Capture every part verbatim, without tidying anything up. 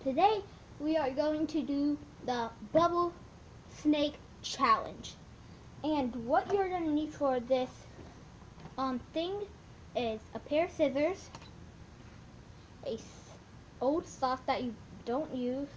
Today we are going to do the bubble snake challenge. And what you're going to need for this um thing is a pair of scissors, a s old sock that you don't use.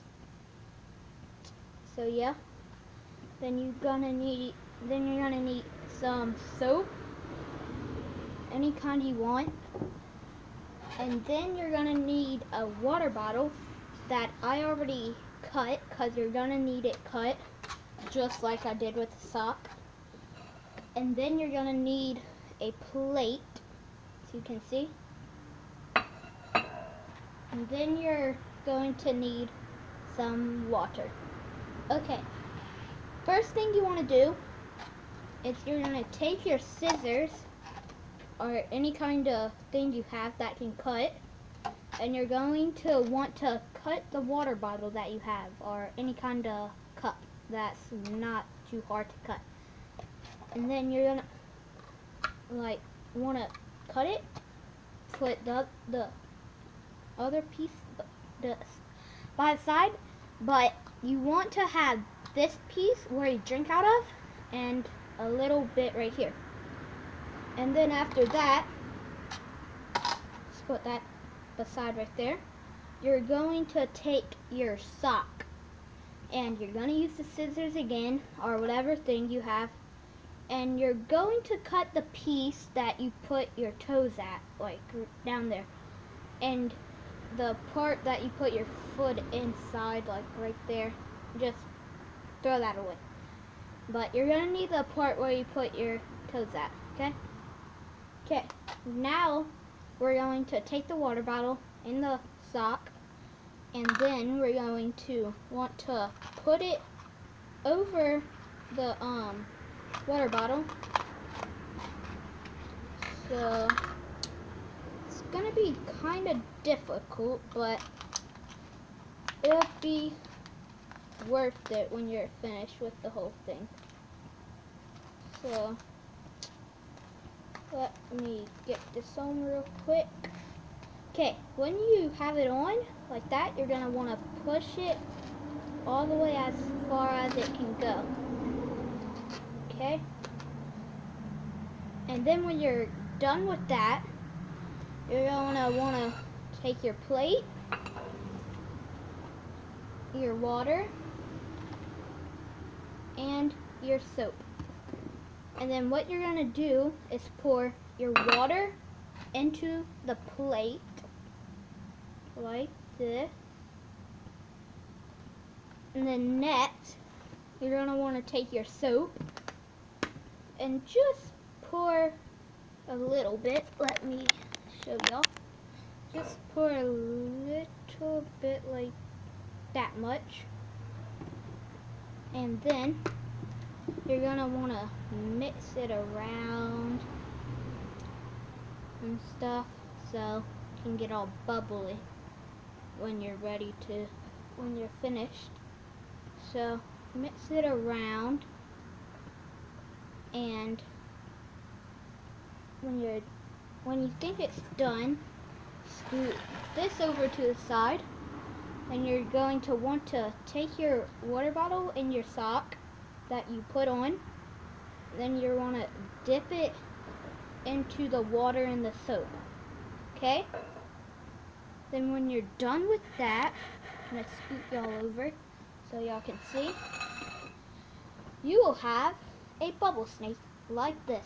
So yeah. Then you're gonna need then you're gonna need some soap, any kind you want. And then you're gonna need a water bottle that I already cut, because you're gonna need it cut just like I did with the sock. And then you're gonna need a plate, so you can see. And then you're going to need some water. Okay, first thing you want to do is you're gonna take your scissors or any kind of thing you have that can cut, and you're going to want to cut the water bottle that you have, or any kind of cup that's not too hard to cut. And then you're gonna like want to cut it, put the the other piece the, by the side, but you want to have this piece where you drink out of, and a little bit right here. And then after that, just put that beside right there. You're going to take your sock, and you're going to use the scissors again, or whatever thing you have, and you're going to cut the piece that you put your toes at, like down there, and the part that you put your foot inside, like right there, just throw that away. But you're going to need the part where you put your toes at, okay? Okay, now we're going to take the water bottle in the sock, and then we're going to want to put it over the um water bottle. So it's gonna be kind of difficult, but it'll be worth it when you're finished with the whole thing. So let me get this on real quick. Okay, when you have it on like that, you're gonna want to push it all the way as far as it can go. Okay? And then when you're done with that, you're gonna want to take your plate, your water, and your soap. And then what you're gonna do is pour your water into the plate like this. And then next, you're gonna want to take your soap and just pour a little bit. Let me show y'all. Just pour a little bit, like that much. And then you're gonna want to mix it around and stuff so it can get all bubbly when you're ready to, when you're finished. So mix it around, and when you're, when you think it's done, scoot this over to the side, and you're going to want to take your water bottle and your sock that you put on, then you want to dip it into the water and the soap. Okay? Then when you're done with that, I'm going to scoot y'all over so y'all can see. You will have a bubble snake like this.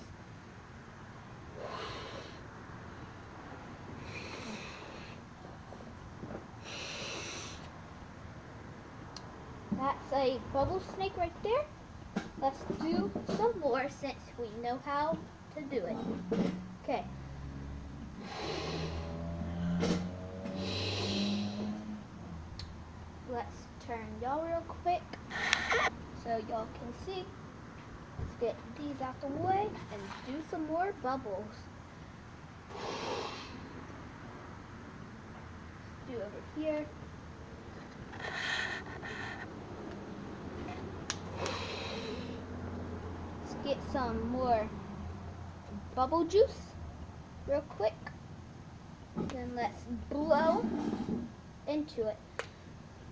That's a bubble snake right there. Let's do some more since we know how to do it. Okay. Let's turn y'all real quick so y'all can see. Let's get these out the way and do some more bubbles. Let's do over here. Let's get some more bubble juice real quick. Then let's blow into it.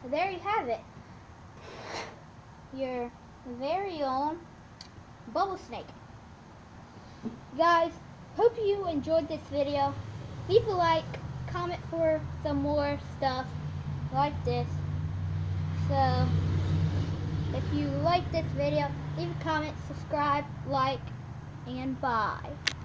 there you have it. Your very own bubble snake. Guys, hope you enjoyed this video. Leave a like, comment for some more stuff like this. So, if you like this video, leave a comment, subscribe, like, and bye.